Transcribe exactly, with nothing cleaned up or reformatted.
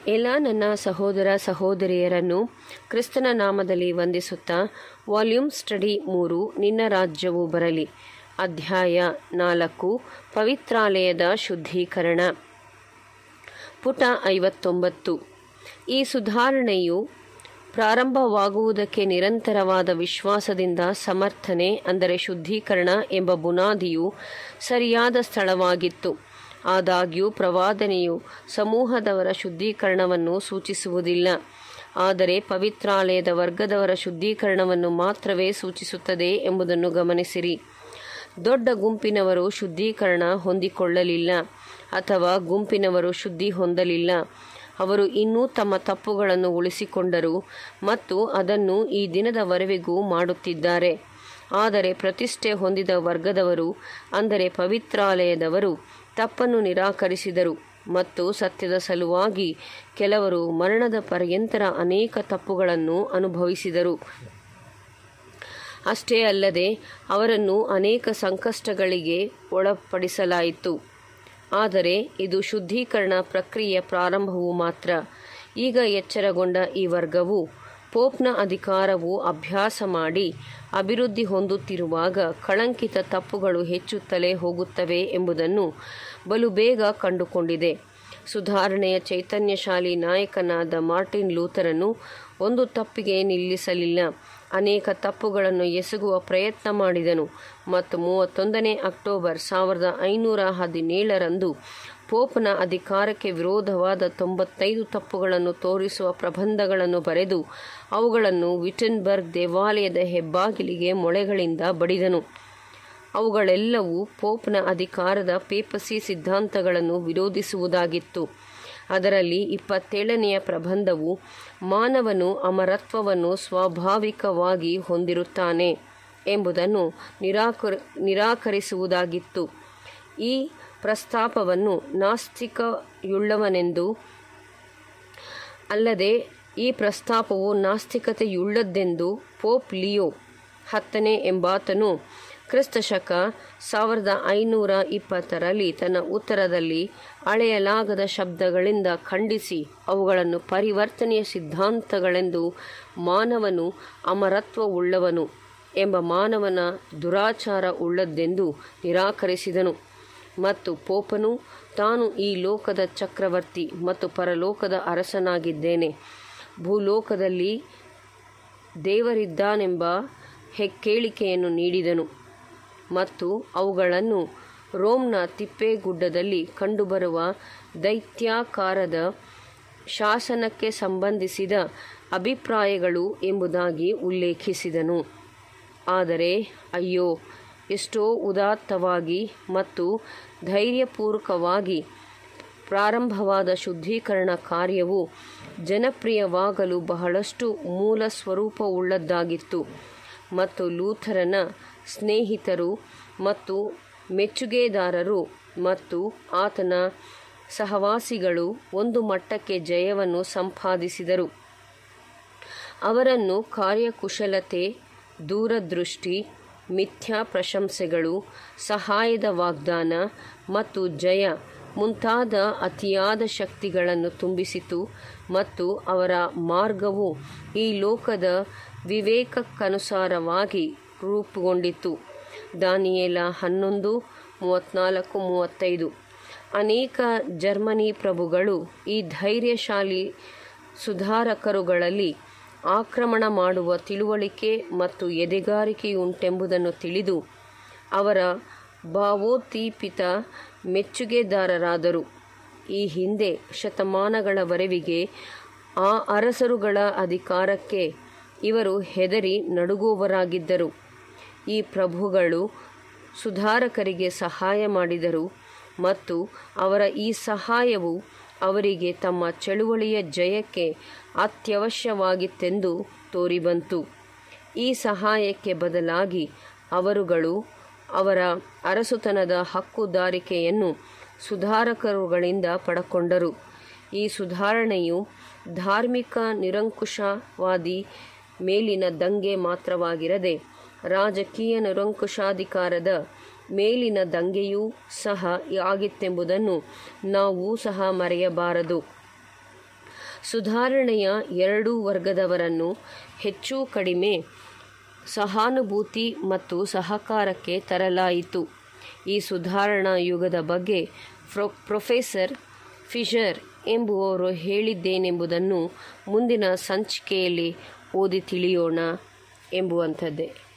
ಎಲ್ಲ ನನ್ನ ಸಹೋದರ ಸಹೋದರಿಯರನ್ನು ಕ್ರಿಸ್ತನ ನಾಮದಲ್ಲಿ ವಂದಿಸುತ್ತಾ ವಾಲ್ಯೂಮ್ ಸ್ಟಡಿ ಮೂರು ನಿನ್ನ ರಾಜ್ಯವು ಬರಲಿ ಅಧ್ಯಾಯ ನಾಲ್ಕು ಪವಿತ್ರಾಲಯದ ಶುದ್ಧೀಕರಣ ಪುಟ ಐವತ್ತೊಂಬತ್ತು. ಈ ಸುಧಾರಣೆಯು ಪ್ರಾರಂಭವಾಗುವುದಕ್ಕೆ ನಿರಂತರವಾದ ವಿಶ್ವಾಸದಿಂದ ಸಮರ್ಥನೆ ಅಂದರೆ ಶುದ್ಧೀಕರಣ ಎಂಬ ಬುನಾದಿಯು ಸರಿಯಾದ ಸ್ಥಳವಾಗಿತ್ತು. ಆದಾಗ್ಯೂ ಪ್ರವಾದನೆಯು ಸಮೂಹದವರ ಶುದ್ಧೀಕರಣವನ್ನು ಸೂಚಿಸುವುದಿಲ್ಲ, ಆದರೆ ಪವಿತ್ರಾಲಯದ ವರ್ಗದವರ ಶುದ್ಧೀಕರಣವನ್ನು ಮಾತ್ರವೇ ಸೂಚಿಸುತ್ತದೆ ಎಂಬುದನ್ನು ಗಮನಿಸಿರಿ. ದೊಡ್ಡ ಗುಂಪಿನವರು ಶುದ್ಧೀಕರಣ ಹೊಂದಿಕೊಳ್ಳಲಿಲ್ಲ ಅಥವಾ ಗುಂಪಿನವರು ಶುದ್ಧಿ ಹೊಂದಲಿಲ್ಲ. ಅವರು ಇನ್ನೂ ತಮ್ಮ ತಪ್ಪುಗಳನ್ನು ಉಳಿಸಿಕೊಂಡರು ಮತ್ತು ಅದನ್ನು ಈ ದಿನದವರೆವಿಗೂ ಮಾಡುತ್ತಿದ್ದಾರೆ. ಆದರೆ ಪ್ರತಿಷ್ಠೆ ಹೊಂದಿದ ವರ್ಗದವರು ಅಂದರೆ ಪವಿತ್ರಾಲಯದವರು ತಪ್ಪನ್ನು ನಿರಾಕರಿಸಿದರು ಮತ್ತು ಸತ್ಯದ ಸಲುವಾಗಿ ಕೆಲವರು ಮರಣದ ಪರ್ಯಂತರ ಅನೇಕ ತಪ್ಪುಗಳನ್ನು ಅನುಭವಿಸಿದರು. ಅಷ್ಟೇ ಅಲ್ಲದೆ ಅವರನ್ನು ಅನೇಕ ಸಂಕಷ್ಟಗಳಿಗೆ ಒಳಪಡಿಸಲಾಯಿತು. ಆದರೆ ಇದು ಶುದ್ಧೀಕರಣ ಪ್ರಕ್ರಿಯೆಯ ಪ್ರಾರಂಭವು ಮಾತ್ರ. ಈಗ ಎಚ್ಚರಗೊಂಡ ಈ ವರ್ಗವು ಪೋಪ್ನ ಅಧಿಕಾರವು ಅಭ್ಯಾಸ ಮಾಡಿ ಅಭಿವೃದ್ಧಿ ಹೊಂದುತ್ತಿರುವಾಗ ಕಳಂಕಿತ ತಪ್ಪುಗಳು ಹೆಚ್ಚುತ್ತಲೇ ಹೋಗುತ್ತವೆ ಎಂಬುದನ್ನು ಬಲು ಬೇಗ ಕಂಡುಕೊಂಡಿದೆ. ಸುಧಾರಣೆಯ ಚೈತನ್ಯಶಾಲಿ ನಾಯಕನಾದ ಮಾರ್ಟಿನ್ ಲೂಥರನು ಒಂದು ತಪ್ಪಿಗೆ ನಿಲ್ಲಿಸಲಿಲ್ಲ, ಅನೇಕ ತಪ್ಪುಗಳನ್ನು ಎಸಗುವ ಪ್ರಯತ್ನ ಮಾಡಿದನು ಮತ್ತು ಮೂವತ್ತೊಂದನೇ ಅಕ್ಟೋಬರ್ ಸಾವಿರದ ಐನೂರ ಹದಿನೇಳರಂದು ಪೋಪ್ನ ಅಧಿಕಾರಕ್ಕೆ ವಿರೋಧವಾದ ತೊಂಬತ್ತೈದು ತಪ್ಪುಗಳನ್ನು ತೋರಿಸುವ ಪ್ರಬಂಧಗಳನ್ನು ಬರೆದು ಅವುಗಳನ್ನು ವಿಟನ್ಬರ್ಗ್ ದೇವಾಲಯದ ಹೆಬ್ಬಾಗಿಲಿಗೆ ಮೊಳೆಗಳಿಂದ ಬಡಿದನು. ಅವುಗಳೆಲ್ಲವೂ ಪೋಪ್ನ ಅಧಿಕಾರದ ಪೇಪಸಿ ಸಿದ್ಧಾಂತಗಳನ್ನು ವಿರೋಧಿಸುವುದಾಗಿತ್ತು. ಅದರಲ್ಲಿ ಇಪ್ಪತ್ತೇಳನೆಯ ಪ್ರಬಂಧವು ಮಾನವನು ಅಮರತ್ವವನ್ನು ಸ್ವಾಭಾವಿಕವಾಗಿ ಹೊಂದಿರುತ್ತಾನೆ ಎಂಬುದನ್ನು ನಿರಾಕರ ನಿರಾಕರಿಸುವುದಾಗಿತ್ತು. ಈ ಪ್ರಸ್ತಾಪವನ್ನು ನಾಸ್ತಿಕಯುಳ್ಳವನೆಂದು ಅಲ್ಲದೆ ಈ ಪ್ರಸ್ತಾಪವು ನಾಸ್ತಿಕತೆಯುಳ್ಳದ್ದೆಂದು ಪೋಪ್ ಲಿಯೋ ಹತ್ತನೇ ಎಂಬಾತನು ಕ್ರಿಸ್ತಶಕ ಸಾವಿರದ ಐನೂರ ಇಪ್ಪತ್ತರಲ್ಲಿ ತನ್ನ ಉತ್ತರದಲ್ಲಿ ಅಳೆಯಲಾಗದ ಶಬ್ದಗಳಿಂದ ಖಂಡಿಸಿ ಅವುಗಳನ್ನು ಪರಿವರ್ತನೆಯ ಸಿದ್ಧಾಂತಗಳೆಂದು ಮಾನವನು ಅಮರತ್ವವುಳ್ಳವನು ಎಂಬ ಮಾನವನ ದುರಾಚಾರ ಉಳ್ಳದ್ದೆಂದು ನಿರಾಕರಿಸಿದನು. ಮತ್ತು ಪೋಪನು ತಾನು ಈ ಲೋಕದ ಚಕ್ರವರ್ತಿ ಮತ್ತು ಪರಲೋಕದ ಅರಸನಾಗಿದ್ದೇನೆ, ಭೂಲೋಕದಲ್ಲಿ ದೇವರಿದ್ದಾನೆಂಬ ಹೆಗ್ಗಳಿಕೆಯನ್ನು ನೀಡಿದನು ಮತ್ತು ಅವುಗಳನ್ನು ರೋಮ್ನ ತಿಪ್ಪೇಗುಡ್ಡದಲ್ಲಿ ಕಂಡುಬರುವ ದೈತ್ಯಾಕಾರದ ಶಾಸನಕ್ಕೆ ಸಂಬಂಧಿಸಿದ ಅಭಿಪ್ರಾಯಗಳು ಎಂಬುದಾಗಿ ಉಲ್ಲೇಖಿಸಿದನು. ಆದರೆ ಅಯ್ಯೋ, ಎಷ್ಟೋ ಉದಾತ್ತವಾಗಿ ಮತ್ತು ಧೈರ್ಯಪೂರ್ವಕವಾಗಿ ಪ್ರಾರಂಭವಾದ ಶುದ್ಧೀಕರಣ ಕಾರ್ಯವು ಜನಪ್ರಿಯವಾಗಲು ಬಹಳಷ್ಟು ಮೂಲ ಸ್ವರೂಪವುಳ್ಳದ್ದಾಗಿತ್ತು ಮತ್ತು ಲೂಥರನ ಸ್ನೇಹಿತರು ಮತ್ತು ಮೆಚ್ಚುಗೆದಾರರು ಮತ್ತು ಆತನ ಸಹವಾಸಿಗಳು ಒಂದು ಮಟ್ಟಕ್ಕೆ ಜಯವನ್ನು ಸಂಪಾದಿಸಿದರು. ಅವರನ್ನು ಕಾರ್ಯಕುಶಲತೆ, ದೂರದೃಷ್ಟಿ, ಮಿಥ್ಯಾ ಪ್ರಶಂಸೆಗಳು, ಸಹಾಯದ ವಾಗ್ದಾನ ಮತ್ತು ಜಯ ಮುಂತಾದ ಅತಿಯಾದ ಶಕ್ತಿಗಳನ್ನು ತುಂಬಿಸಿತು ಮತ್ತು ಅವರ ಮಾರ್ಗವು ಈ ಲೋಕದ ವಿವೇಕಕ್ಕನುಸಾರವಾಗಿ ರೂಪುಗೊಂಡಿತು. ದಾನಿಯೇಲ ಹನ್ನೊಂದು ಮೂವತ್ತ್ನಾಲ್ಕು ಮೂವತ್ತೈದು. ಅನೇಕ ಜರ್ಮನಿ ಪ್ರಭುಗಳು ಈ ಧೈರ್ಯಶಾಲಿ ಸುಧಾರಕರುಗಳಲ್ಲಿ ಆಕ್ರಮಣ ಮಾಡುವ ತಿಳುವಳಿಕೆ ಮತ್ತು ಎದೆಗಾರಿಕೆಯುಂಟೆಂಬುದನ್ನು ತಿಳಿದು ಅವರ ಭಾವೋದ್ದೀಪಿತ ಮೆಚ್ಚುಗೆದಾರರಾದರು. ಈ ಹಿಂದೆ ಶತಮಾನಗಳವರೆವಿಗೆ ಆ ಅರಸರುಗಳ ಅಧಿಕಾರಕ್ಕೆ ಇವರು ಹೆದರಿ ನಡುಗುವವರಾಗಿದ್ದರು. ಈ ಪ್ರಭುಗಳು ಸುಧಾರಕರಿಗೆ ಸಹಾಯ ಮಾಡಿದರು ಮತ್ತು ಅವರ ಈ ಸಹಾಯವು ಅವರಿಗೆ ತಮ್ಮ ಚಳುವಳಿಯ ಜಯಕ್ಕೆ ಅತ್ಯವಶ್ಯವಾಗಿತ್ತೆಂದು ತೋರಿಬಂತು. ಈ ಸಹಾಯಕ್ಕೆ ಬದಲಾಗಿ ಅವರುಗಳು ಅವರ ಅರಸುತನದ ಹಕ್ಕುದಾರಿಕೆಯನ್ನು ಸುಧಾರಕರುಗಳಿಂದ ಪಡಕೊಂಡರು. ಈ ಸುಧಾರಣೆಯು ಧಾರ್ಮಿಕ ನಿರಂಕುಶವಾದಿ ಮೇಲಿನ ದಂಗೆ ಮಾತ್ರವಾಗಿರದೆ ರಾಜಕೀಯ ನಿರಂಕುಶಾಧಿಕಾರದ ಮೇಲಿನ ದಂಗೆಯೂ ಸಹ ಆಗಿತ್ತೆಂಬುದನ್ನು ನಾವು ಸಹ ಮರೆಯಬಾರದು. ಸುಧಾರಣೆಯ ಎರಡೂ ವರ್ಗದವರನ್ನು ಹೆಚ್ಚು ಕಡಿಮೆ ಸಹಾನುಭೂತಿ ಮತ್ತು ಸಹಕಾರಕ್ಕೆ ತರಲಾಯಿತು. ಈ ಸುಧಾರಣಾ ಯುಗದ ಬಗ್ಗೆ ಪ್ರೊ ಪ್ರೊಫೆಸರ್ ಫಿಶರ್ ಎಂಬುವವರು ಹೇಳಿದ್ದೇನೆಂಬುದನ್ನು ಮುಂದಿನ ಸಂಚಿಕೆಯಲ್ಲಿ ಓದಿ ತಿಳಿಯೋಣ ಎಂಬುವಂಥದ್ದೇ.